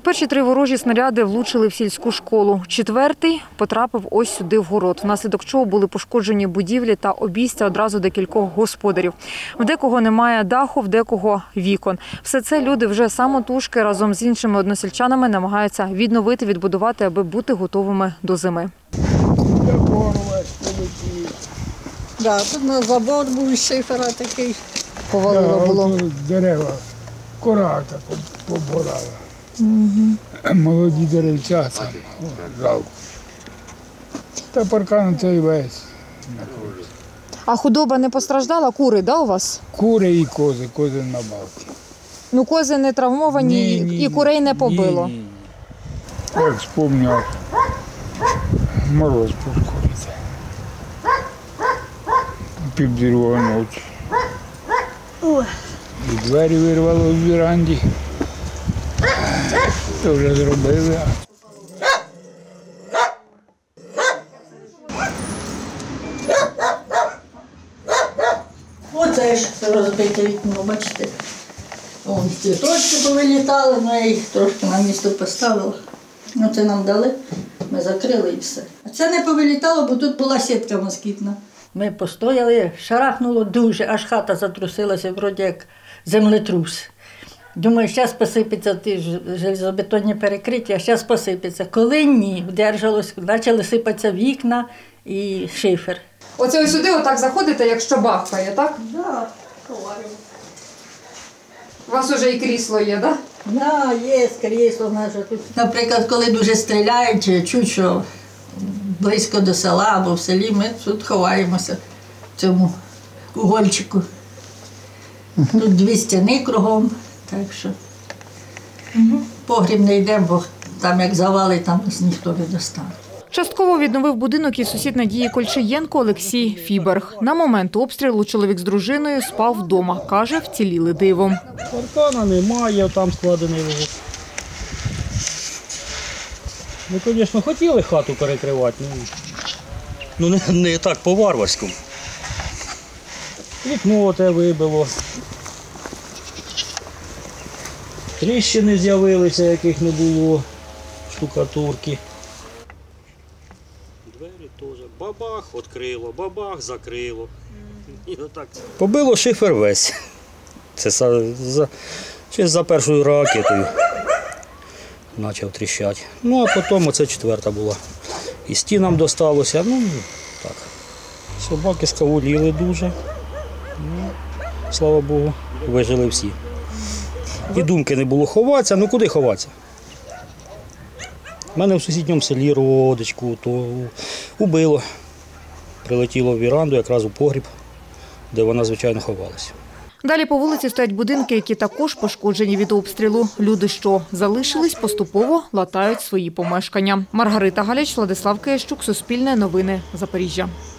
Перші 3 ворожі снаряди влучили в сільську школу. 4-й потрапив ось сюди в город, внаслідок чого були пошкоджені будівлі та обійстя одразу декількох господарів. В декого немає даху, в декого вікон. Все це люди вже самотужки разом з іншими односельчанами намагаються відновити, відбудувати, аби бути готовими до зими. Да, тут на забор був із шифера такий. Повалило було. Дерева, кора так поборала. Молоді деревцята, жалко. Та паркан цей весь. А худоба не постраждала? Кури, да, у вас? Кури і кози, кози на балці. Ну, кози не травмовані і курей не побило? Ні. Як спомнив, мороз пускається. Півдруга ночі. І двері вирвало в віранді. То вже зробили. Оце ж розбите вікно, бачите. Вон цвіточки повилітали, ну я їх трошки на місто поставила. Ну це нам дали, ми закрили і все. А це не повилітало, бо тут була сітка москітна. Ми постояли, шарахнуло дуже, аж хата затрусилася, вроді як землетрус. Думаю, зараз посипеться ті железобетонні перекриття, зараз посипеться. Коли ні, вдержалось, почали сипатися вікна і шифер. Оце ось сюди отак заходите, якщо бахкає, так? Так, ховаємо. У вас вже і крісло є, так? Да, є крісло наше тут. Наприклад, коли дуже стріляють, чи чуть, що близько до села або в селі, ми тут ховаємося в цьому угольчику. Тут 2 стіни кругом, так що погріб не йдемо, бо там як завалить, там нас ніхто не достане. Частково відновив будинок і сусід Надії Кольчиєнко Олексій Фіберг. На момент обстрілу чоловік з дружиною спав вдома. Каже, вціліли дивом. Паркана немає, там складений вугол. Ми, звісно, хотіли хату перекривати, ну не так по-варварському. Вікно те вибило. Тріщини з'явилися, яких не було, штукатурки. Двері теж. Бабах відкрило, бабах закрило. І отак. Побило шифер весь. Це ще за першою ракетою почав тріщати. Ну, а потім оце 4-та була. І стінам досталося, ну так. Собаки скавуліли дуже. Ну, слава Богу, вижили всі. І думки не було ховатися, ну куди ховатися? У мене в сусідньому селі родичку, то убило. Прилетіло в віранду, якраз у погріб, де вона, звичайно, ховалася. Далі по вулиці стоять будинки, які також пошкоджені від обстрілу. Люди, що залишились, поступово латають свої помешкання. Маргарита Галіч, Владислав Киящук, Суспільне новини, Запоріжжя.